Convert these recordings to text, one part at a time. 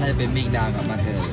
าจะเป็นมิกดาวกับมาเธอ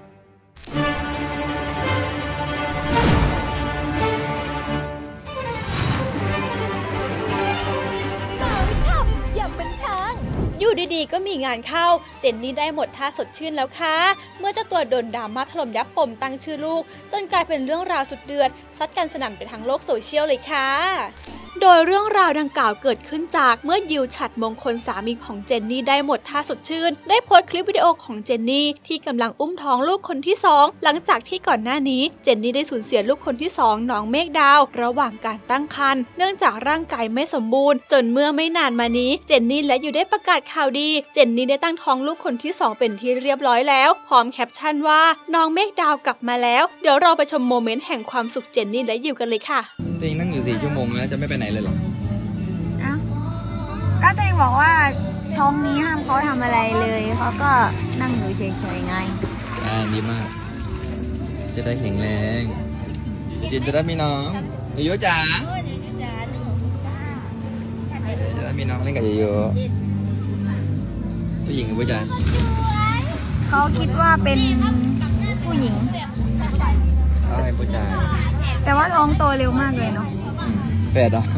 อยู่ดีๆก็มีงานเข้าเจนนี่ได้หมดท่าสดชื่นแล้วค่ะเมื่อเจ้าตัวโดนดราม่าถล่มยับปมตั้งชื่อลูกจนกลายเป็นเรื่องราวสุดเดือดซัดกันสนั่นไปทั้งโลกโซเชียลเลยค่ะโดยเรื่องราวดังกล่าวเกิดขึ้นจากเมื่อยิวฉัตรมงคลสามีของเจนนี่ได้หมดท่าสดชื่นได้โพสต์คลิปวิดีโอของเจนนี่ที่กำลังอุ้มท้องลูกคนที่2หลังจากที่ก่อนหน้านี้เจนนี่ได้สูญเสียลูกคนที่2น้องเมฆดาวระหว่างการตั้งครรภ์เนื่องจากร่างกายไม่สมบูรณ์จนเมื่อไม่นานมานี้เจนนี่และยิวได้ประกาศข่าวดีเจนนี่ได้ตั้งท้องลูกคนที่2เป็นที่เรียบร้อยแล้วพร้อมแคปชั่นว่าน้องเมฆดาวกลับมาแล้วเดี๋ยวเราไปชมโมเมนต์แห่งความสุขเจนนี่และยิวกันเลยค่ะตัวเองนั่งอยู่4 ชั่วโมงแล้วจะไม่ไปไหนเลยหรอก็ตัวเองบอกว่าท้องนี้ห้ามเขาทำอะไรเลยเขาก็นั่งอยู่เฉยๆไงดีมากจะได้แข็งแรงจะได้มีน้องเยอะๆจ๋าจะได้มีน้องเล่นกับเยอะๆผู้หญิงกับผู้ชายเขาคิดว่าเป็นผู้หญิงเขาให้ผู้ชายแต่ว่าท้องโตเร็วมากเลยเนาะแฝดอ่ะ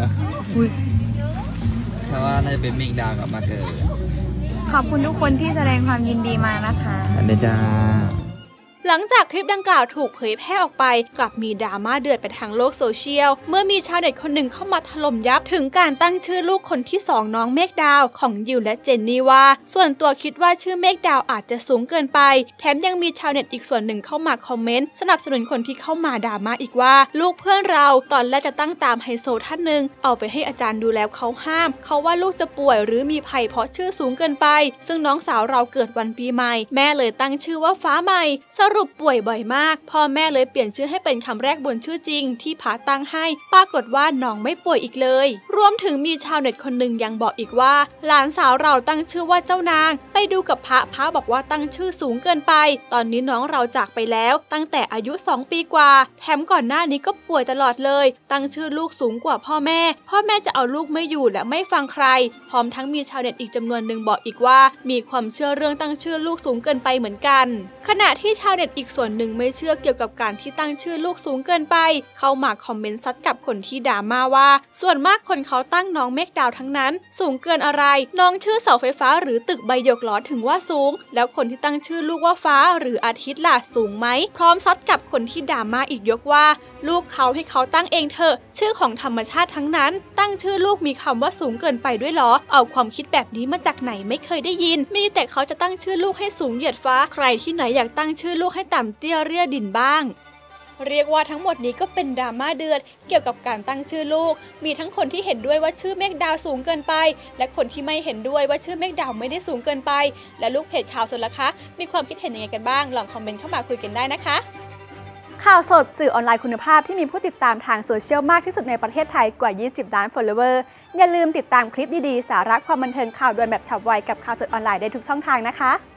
เพราะว่าน่าจะเป็นมิกดาวกับมาเธอขอบคุณทุกคนที่แสดงความยินดีมานะคะอันนี้จ้าหลังจากคลิปดังกล่าวถูกเผยแพร่ออกไปกลับมีดราม่าเดือดไปทางโลกโซเชียลเมื่อมีชาวเน็ตคนหนึ่งเข้ามาถล่มยับถึงการตั้งชื่อลูกคนที่2น้องเมฆดาวของยิวและเจนนี่ว่าส่วนตัวคิดว่าชื่อเมฆดาวอาจจะสูงเกินไปแถมยังมีชาวเน็ตอีกส่วนหนึ่งเข้ามาคอมเมนต์สนับสนุนคนที่เข้ามาดราม่าอีกว่าลูกเพื่อนเราตอนแรกจะตั้งตามไฮโซท่านหนึ่งเอาไปให้อาจารย์ดูแล้วเขาห้ามเขาว่าลูกจะป่วยหรือมีภัยเพราะชื่อสูงเกินไปซึ่งน้องสาวเราเกิดวันปีใหม่แม่เลยตั้งชื่อว่าฟ้าใหม่สรุปป่วยบ่อยมากพ่อแม่เลยเปลี่ยนชื่อให้เป็นคำแรกบนชื่อจริงที่ผาตั้งให้ปรากฏว่าน้องไม่ป่วยอีกเลยรวมถึงมีชาวเน็ตคนหนึ่งยังบอกอีกว่าหลานสาวเราตั้งชื่อว่าเจ้านางไปดูกับพระบอกว่าตั้งชื่อสูงเกินไปตอนนี้น้องเราจากไปแล้วตั้งแต่อายุ2 ปีกว่าแถมก่อนหน้านี้ก็ป่วยตลอดเลยตั้งชื่อลูกสูงกว่าพ่อแม่จะเอาลูกไม่อยู่และไม่ฟังใครพร้อมทั้งมีชาวเน็ตอีกจำนวนหนึ่งบอกอีกว่ามีความเชื่อเรื่องตั้งชื่อลูกสูงเกินไปเหมือนกันขณะที่ชาวเน็ตอีกส่วนหนึ่งไม่เชื่อเกี่ยวกับการที่ตั้งชื่อลูกสูงเกินไปเข้ามาคอมเมนต์ซัดกับคนที่ด่ามาว่าส่วนมากคนเขาตั้งน้องเมฆดาวทั้งนั้นสูงเกินอะไรน้องชื่อเสาไฟฟ้าหรือตึกใบหยกล้อถึงว่าสูงแล้วคนที่ตั้งชื่อลูกว่าฟ้าหรืออาทิตย์ล่ะสูงไหมพร้อมซัดกับคนที่ด่ามาอีกยกว่าลูกเขาให้เขาตั้งเองเถอะชื่อของธรรมชาติทั้งนั้นตั้งชื่อลูกมีคำว่าสูงเกินไปด้วยหรอเอาความคิดแบบนี้มาจากไหนไม่เคยได้ยินมีแต่เขาจะตั้งชื่อลูกให้สูงเหยียดฟ้าใครที่ไหนอยากตั้งชื่อลูกให้ต่ำเตี้ยเรี่ยดินบ้างเรียกว่าทั้งหมดนี้ก็เป็นดราม่าเดือดเกี่ยวกับการตั้งชื่อลูกมีทั้งคนที่เห็นด้วยว่าชื่อเมฆดาวสูงเกินไปและคนที่ไม่เห็นด้วยว่าชื่อเมฆดาวไม่ได้สูงเกินไปและลูกเพจข่าวสดล่ะคะมีความคิดเห็นยังไงกันบ้างลองคอมเมนต์เข้ามาคุยกันได้นะคะข่าวสดสื่อออนไลน์คุณภาพที่มีผู้ติดตามทางโซเชียลมากที่สุดในประเทศไทยกว่า20 ล้าน follower อย่าลืมติดตามคลิปดีๆสาระความบันเทิงข่าวด่วนแบบฉับไวกับข่าวสดออนไลน์ได้ทุกช่องทางนะคะ